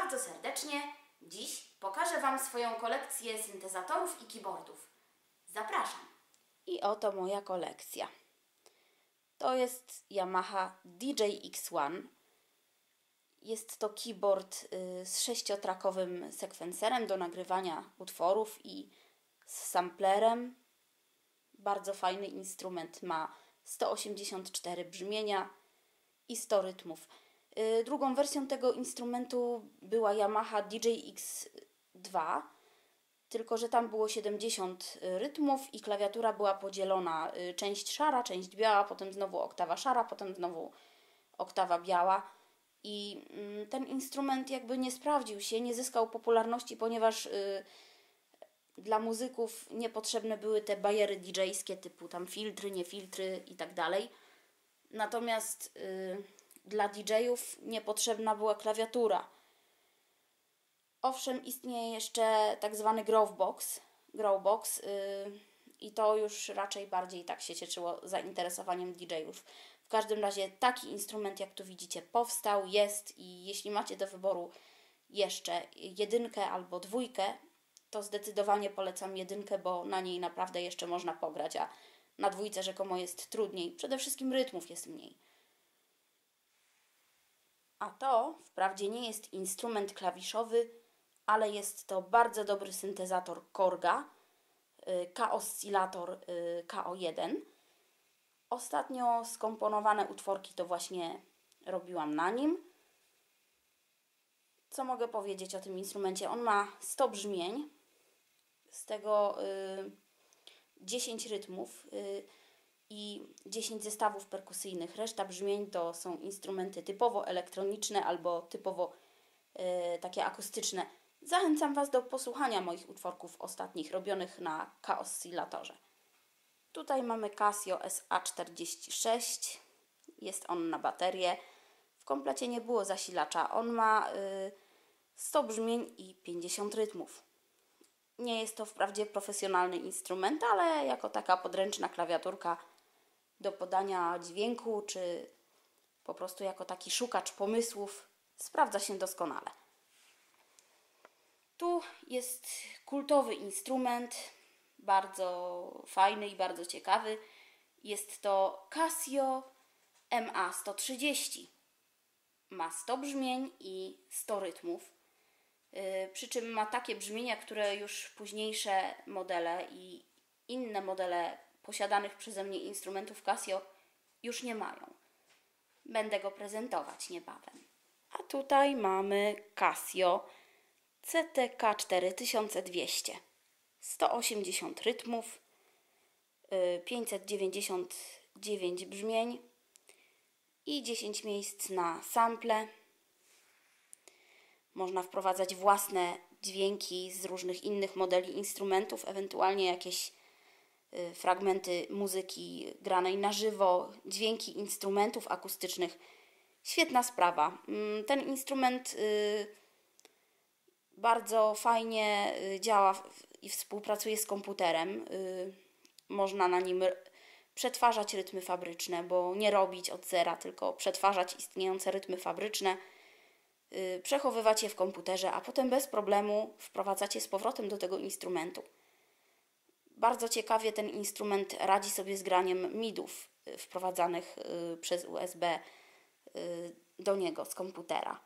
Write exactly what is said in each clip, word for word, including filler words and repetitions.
bardzo serdecznie. Dziś pokażę Wam swoją kolekcję syntezatorów i keyboardów. Zapraszam. I oto moja kolekcja. To jest Yamaha D J X jeden. Jest to keyboard z sześciotrakowym sekwenserem do nagrywania utworów i z samplerem. Bardzo fajny instrument. Ma sto osiemdziesiąt cztery brzmienia i sto rytmów. Drugą wersją tego instrumentu była Yamaha D J X dwa, tylko że tam było siedemdziesiąt rytmów i klawiatura była podzielona. Część szara, część biała, potem znowu oktawa szara, potem znowu oktawa biała. I ten instrument jakby nie sprawdził się, nie zyskał popularności, ponieważ y, dla muzyków niepotrzebne były te bariery didżejskie typu tam filtry, nie filtry i tak dalej. Natomiast y, dla didżejów niepotrzebna była klawiatura. Owszem, istnieje jeszcze tak zwany Grovebox, Grovebox yy, i to już raczej bardziej tak się cieszyło zainteresowaniem didżejów. W każdym razie taki instrument, jak tu widzicie, powstał, jest i jeśli macie do wyboru jeszcze jedynkę albo dwójkę, to zdecydowanie polecam jedynkę, bo na niej naprawdę jeszcze można pograć, a na dwójce rzekomo jest trudniej. Przede wszystkim rytmów jest mniej. A to wprawdzie nie jest instrument klawiszowy, ale jest to bardzo dobry syntezator Korga, K-oscylator K O jeden. Ostatnio skomponowane utworki to właśnie robiłam na nim. Co mogę powiedzieć o tym instrumencie? On ma sto brzmień, z tego y, dziesięć rytmów y, i dziesięć zestawów perkusyjnych. Reszta brzmień to są instrumenty typowo elektroniczne albo typowo y, takie akustyczne. Zachęcam Was do posłuchania moich utworków ostatnich, robionych na K-oscylatorze. Tutaj mamy Casio S A czterdzieści sześć. Jest on na baterię. W komplecie nie było zasilacza. On ma y, sto brzmień i pięćdziesiąt rytmów. Nie jest to wprawdzie profesjonalny instrument, ale jako taka podręczna klawiaturka do podania dźwięku, czy po prostu jako taki szukacz pomysłów sprawdza się doskonale. Tu jest kultowy instrument, bardzo fajny i bardzo ciekawy. Jest to Casio M A sto trzydzieści. Ma sto brzmień i sto rytmów. Yy, przy czym ma takie brzmienia, które już późniejsze modele i inne modele posiadanych przeze mnie instrumentów Casio już nie mają. Będę go prezentować niebawem. A tutaj mamy Casio C T K cztery tysiące dwieście. sto osiemdziesiąt rytmów, pięćset dziewięćdziesiąt dziewięć brzmień i dziesięć miejsc na sample. Można wprowadzać własne dźwięki z różnych innych modeli instrumentów, ewentualnie jakieś fragmenty muzyki granej na żywo, dźwięki instrumentów akustycznych. Świetna sprawa. Ten instrument bardzo fajnie działa i współpracuje z komputerem. Można na nim przetwarzać rytmy fabryczne, bo nie robić od zera, tylko przetwarzać istniejące rytmy fabryczne, przechowywać je w komputerze, a potem bez problemu wprowadzać je z powrotem do tego instrumentu. Bardzo ciekawie ten instrument radzi sobie z graniem midów wprowadzanych przez U S B do niego z komputera.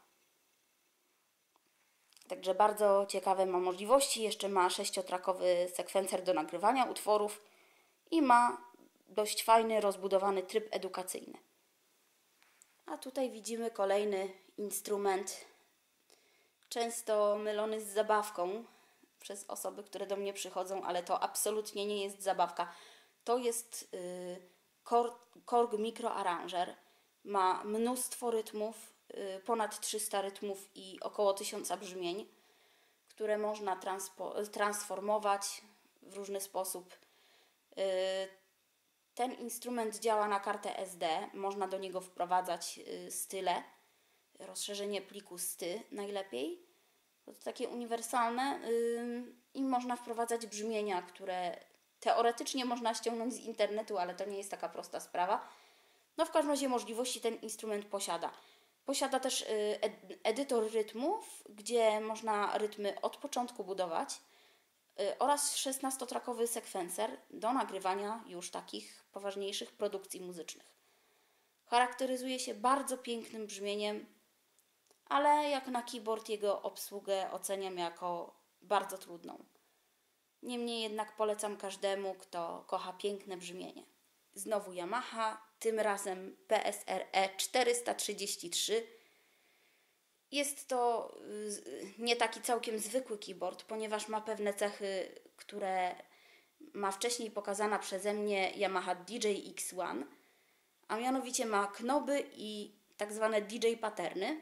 Także bardzo ciekawe ma możliwości. Jeszcze ma sześciotrakowy sekwencer do nagrywania utworów i ma dość fajny, rozbudowany tryb edukacyjny. A tutaj widzimy kolejny instrument, często mylony z zabawką przez osoby, które do mnie przychodzą, ale to absolutnie nie jest zabawka. To jest yy, Korg, Korg Micro Arranger. Ma mnóstwo rytmów, yy, ponad trzysta rytmów i około tysiąc brzmień, które można transformować w różny sposób. Yy, ten instrument działa na kartę S D. Można do niego wprowadzać yy, style, rozszerzenie pliku sty najlepiej. To takie uniwersalne yy, i można wprowadzać brzmienia, które teoretycznie można ściągnąć z internetu, ale to nie jest taka prosta sprawa. No w każdym razie możliwości ten instrument posiada. Posiada też y, ed- edytor rytmów, gdzie można rytmy od początku budować y, oraz szesnastotrakowy sekwencer do nagrywania już takich poważniejszych produkcji muzycznych. Charakteryzuje się bardzo pięknym brzmieniem, ale jak na keyboard jego obsługę oceniam jako bardzo trudną. Niemniej jednak polecam każdemu, kto kocha piękne brzmienie. Znowu Yamaha, tym razem P S R E czterysta trzydzieści trzy. Jest to nie taki całkiem zwykły keyboard, ponieważ ma pewne cechy, które ma wcześniej pokazana przeze mnie Yamaha D J X jeden, a mianowicie ma knoby i tak zwane D J patterny,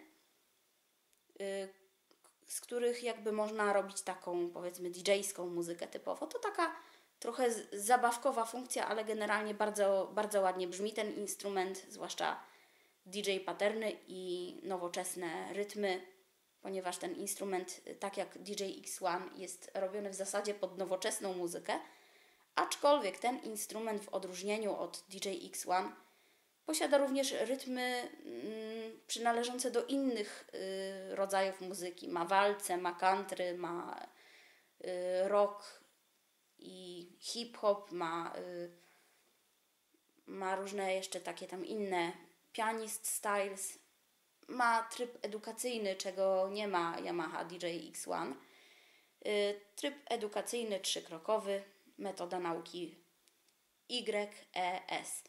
z których jakby można robić taką, powiedzmy, D J-ską muzykę typowo. To taka trochę zabawkowa funkcja, ale generalnie bardzo, bardzo ładnie brzmi ten instrument, zwłaszcza D J patterny i nowoczesne rytmy, ponieważ ten instrument, tak jak D J X jeden, jest robiony w zasadzie pod nowoczesną muzykę, aczkolwiek ten instrument w odróżnieniu od D J X jeden posiada również rytmy mm, przynależące do innych y, rodzajów muzyki. Ma walce, ma country, ma y, rock i hip-hop, ma, y, ma różne jeszcze takie tam inne pianist styles. Ma tryb edukacyjny, czego nie ma Yamaha D J X jeden. Y, tryb edukacyjny trzykrokowy, metoda nauki Y E S.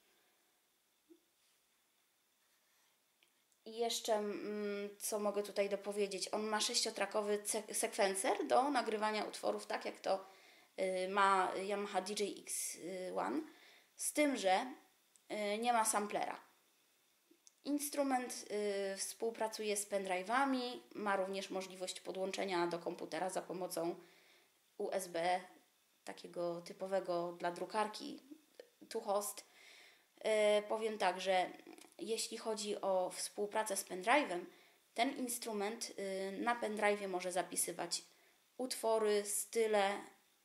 I jeszcze, mm, co mogę tutaj dopowiedzieć, on ma sześciotrakowy sekwencer do nagrywania utworów, tak jak to y, ma Yamaha D J X jeden, z tym, że y, nie ma samplera. Instrument y, współpracuje z pendrive'ami, ma również możliwość podłączenia do komputera za pomocą U S B, takiego typowego dla drukarki to host. Y, powiem tak, że jeśli chodzi o współpracę z pendrive'em, ten instrument y, na pendrive'ie może zapisywać utwory, style,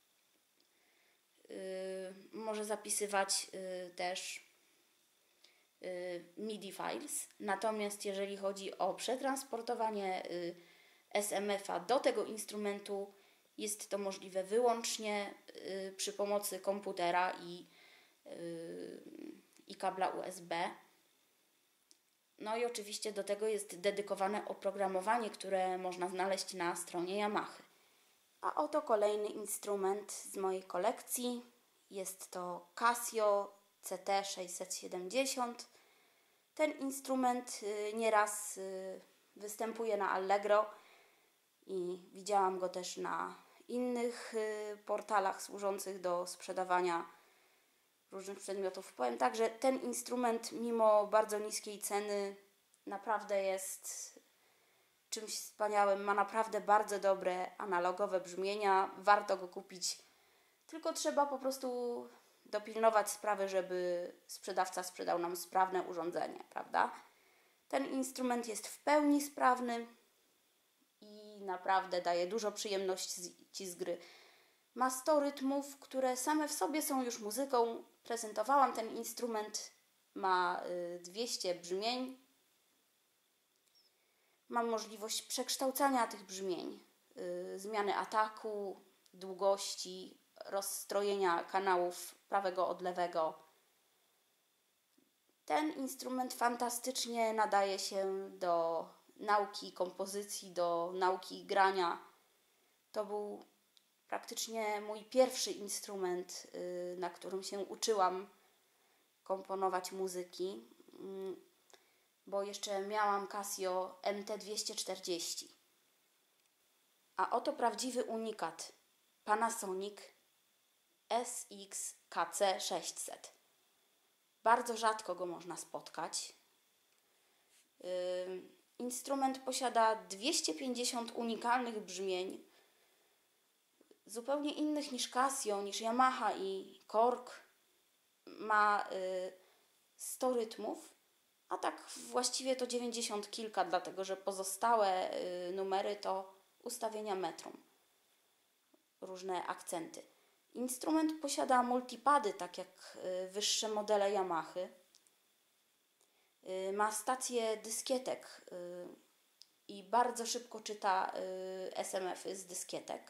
y, może zapisywać y, też y, MIDI files. Natomiast jeżeli chodzi o przetransportowanie y, S M F-a do tego instrumentu, jest to możliwe wyłącznie y, przy pomocy komputera i, y, i kabla U S B. No i oczywiście do tego jest dedykowane oprogramowanie, które można znaleźć na stronie Yamaha. A oto kolejny instrument z mojej kolekcji. Jest to Casio C T sześćset siedemdziesiąt. Ten instrument y, nieraz y, występuje na Allegro i widziałam go też na innych y, portalach służących do sprzedawania różnych przedmiotów. Powiem tak, że ten instrument mimo bardzo niskiej ceny naprawdę jest czymś wspaniałym. Ma naprawdę bardzo dobre analogowe brzmienia. Warto go kupić. Tylko trzeba po prostu dopilnować sprawy, żeby sprzedawca sprzedał nam sprawne urządzenie, prawda? Ten instrument jest w pełni sprawny i naprawdę daje dużo przyjemności z gry. Ma sto rytmów, które same w sobie są już muzyką. Prezentowałam ten instrument, ma dwieście brzmień. Mam możliwość przekształcania tych brzmień, zmiany ataku, długości, rozstrojenia kanałów prawego od lewego. Ten instrument fantastycznie nadaje się do nauki kompozycji, do nauki grania. To był praktycznie mój pierwszy instrument, na którym się uczyłam komponować muzyki, bo jeszcze miałam Casio M T dwieście czterdzieści. A oto prawdziwy unikat, Panasonic S X K C sześćset. Bardzo rzadko go można spotkać. Yy, instrument posiada dwieście pięćdziesiąt unikalnych brzmień, zupełnie innych niż Casio, niż Yamaha i Korg. Ma yy, sto rytmów, a tak właściwie to dziewięćdziesiąt kilka, dlatego że pozostałe yy, numery to ustawienia metrum, różne akcenty. Instrument posiada multipady, tak jak yy, wyższe modele Yamahy. Y, ma stację dyskietek y, i bardzo szybko czyta y, es em efy z dyskietek.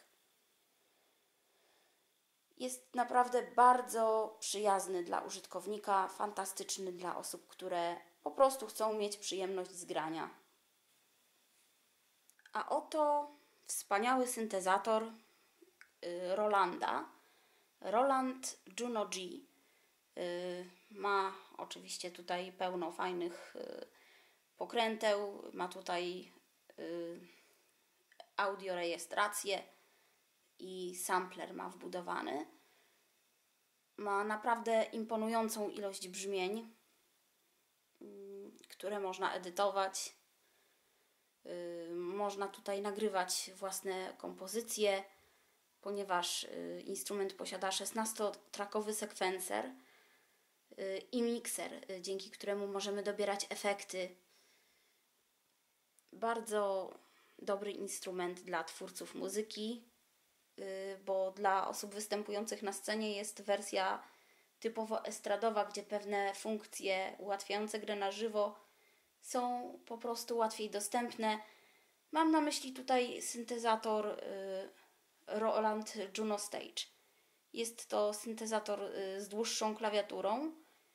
Jest naprawdę bardzo przyjazny dla użytkownika, fantastyczny dla osób, które po prostu chcą mieć przyjemność z grania. A oto wspaniały syntezator y, Rolanda. Roland Juno G. Y, ma oczywiście tutaj pełno fajnych y, pokręteł, ma tutaj y, audiorejestrację i sampler ma wbudowany. Ma naprawdę imponującą ilość brzmień, y, które można edytować. Y, można tutaj nagrywać własne kompozycje, ponieważ y, instrument posiada szesnastotrakowy sekwencer y, i mikser, y, dzięki któremu możemy dobierać efekty. Bardzo dobry instrument dla twórców muzyki, y, bo dla osób występujących na scenie jest wersja typowo estradowa, gdzie pewne funkcje ułatwiające grę na żywo są po prostu łatwiej dostępne. Mam na myśli tutaj syntezator y, Roland Juno Stage. Jest to syntezator y, z dłuższą klawiaturą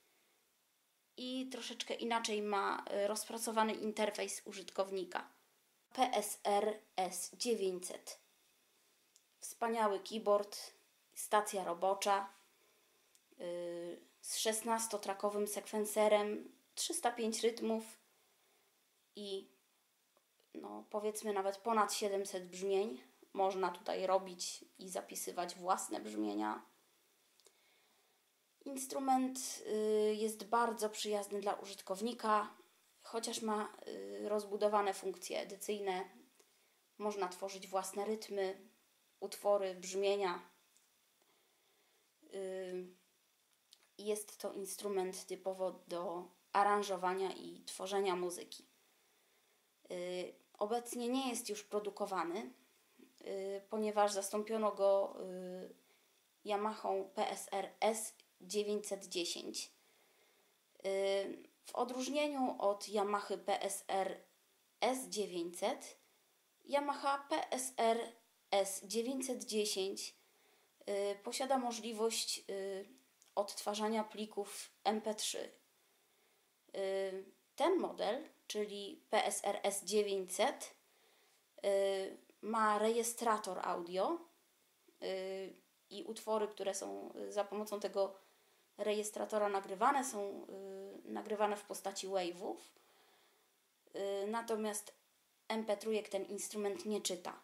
i troszeczkę inaczej ma y, rozpracowany interfejs użytkownika. P S R S dziewięćset. Wspaniały keyboard, stacja robocza y, z szesnastotrakowym sekwenserem, trzysta pięć rytmów i no, powiedzmy nawet ponad siedemset brzmień. Można tutaj robić i zapisywać własne brzmienia. Instrument y, jest bardzo przyjazny dla użytkownika, chociaż ma y, rozbudowane funkcje edycyjne. Można tworzyć własne rytmy, utwory, brzmienia. Y, jest to instrument typowo do aranżowania i tworzenia muzyki. Y, obecnie nie jest już produkowany, y, ponieważ zastąpiono go y, Yamahą P S R S dziewięćset dziesięć. Y, w odróżnieniu od Yamahy P S R S dziewięćset, Yamaha P S R S dziewięćset dziesięć y, posiada możliwość y, odtwarzania plików M P trzy. Y, ten model, czyli P S R S dziewięćset, y, ma rejestrator audio y, i utwory, które są za pomocą tego rejestratora nagrywane, są y, nagrywane w postaci wave'ów. Y, natomiast M P trzy ten instrument nie czyta.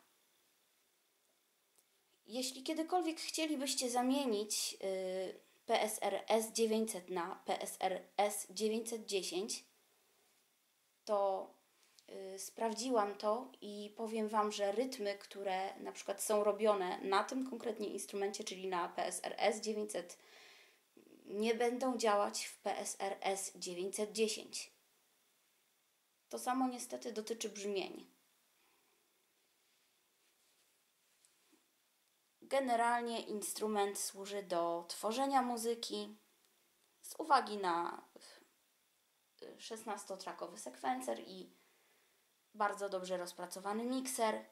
Jeśli kiedykolwiek chcielibyście zamienić y, P S R S dziewięćset na P S R S dziewięćset dziesięć, to y, sprawdziłam to i powiem Wam, że rytmy, które na przykład są robione na tym konkretnie instrumencie, czyli na P S R S dziewięćset, nie będą działać w P S R S dziewięćset dziesięć. To samo niestety dotyczy brzmień. Generalnie instrument służy do tworzenia muzyki z uwagi na szesnastotrakowy sekwencer i bardzo dobrze rozpracowany mikser.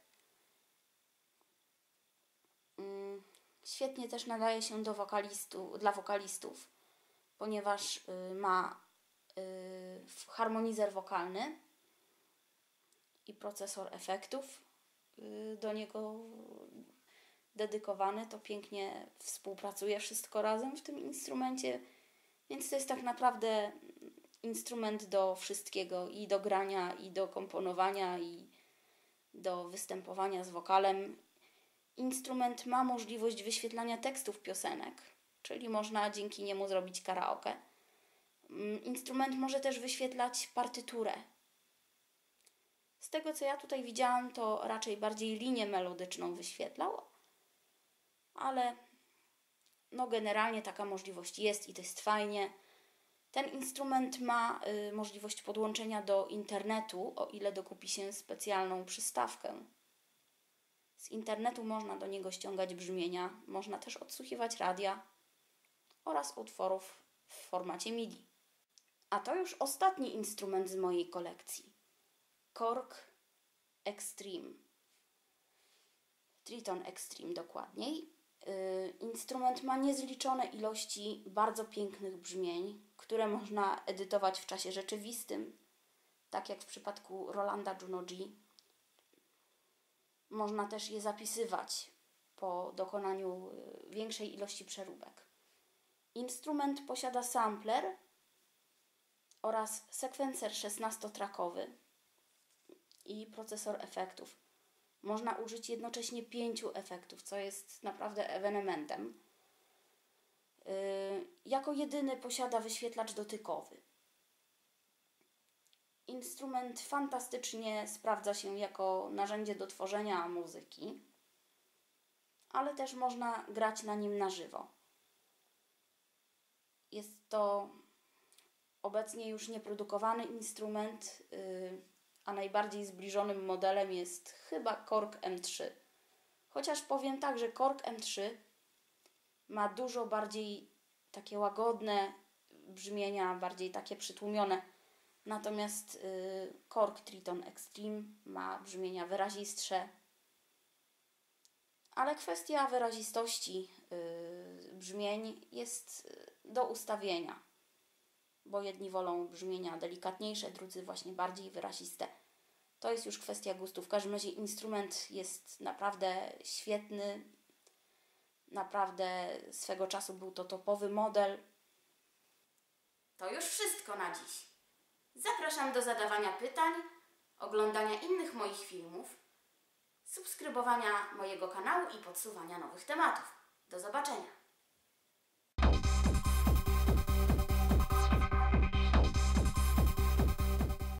Świetnie też nadaje się do wokalistu, dla wokalistów, ponieważ ma harmonizer wokalny i procesor efektów do niego dedykowany. To pięknie współpracuje wszystko razem w tym instrumencie, więc to jest tak naprawdę instrument do wszystkiego, i do grania, i do komponowania, i do występowania z wokalem. Instrument ma możliwość wyświetlania tekstów piosenek, czyli można dzięki niemu zrobić karaoke. Instrument może też wyświetlać partyturę. Z tego, co ja tutaj widziałam, to raczej bardziej linię melodyczną wyświetlał, ale no generalnie taka możliwość jest i to jest fajnie. Ten instrument ma y, możliwość podłączenia do internetu, o ile dokupi się specjalną przystawkę. Z internetu można do niego ściągać brzmienia, można też odsłuchiwać radia oraz utworów w formacie M I D I. A to już ostatni instrument z mojej kolekcji. Korg Extreme. Triton Extreme dokładniej. Yy, instrument ma niezliczone ilości bardzo pięknych brzmień, które można edytować w czasie rzeczywistym, tak jak w przypadku Rolanda Juno G. Można też je zapisywać po dokonaniu yy, większej ilości przeróbek. Instrument posiada sampler oraz sekwencer szesnastotrakowy i procesor efektów. Można użyć jednocześnie pięciu efektów, co jest naprawdę ewenementem. Yy, jako jedyny posiada wyświetlacz dotykowy. Instrument fantastycznie sprawdza się jako narzędzie do tworzenia muzyki, ale też można grać na nim na żywo. Jest to obecnie już nieprodukowany instrument, yy, a najbardziej zbliżonym modelem jest chyba Korg M trzy. Chociaż powiem tak, że Korg M trzy ma dużo bardziej takie łagodne brzmienia, bardziej takie przytłumione. Natomiast yy, Korg Triton Extreme ma brzmienia wyrazistsze. Ale kwestia wyrazistości yy, brzmień jest do ustawienia, bo jedni wolą brzmienia delikatniejsze, drudzy właśnie bardziej wyraziste. To jest już kwestia gustu. W każdym razie instrument jest naprawdę świetny. Naprawdę swego czasu był to topowy model. To już wszystko na dziś. Zapraszam do zadawania pytań, oglądania innych moich filmów, subskrybowania mojego kanału i podsuwania nowych tematów. Do zobaczenia!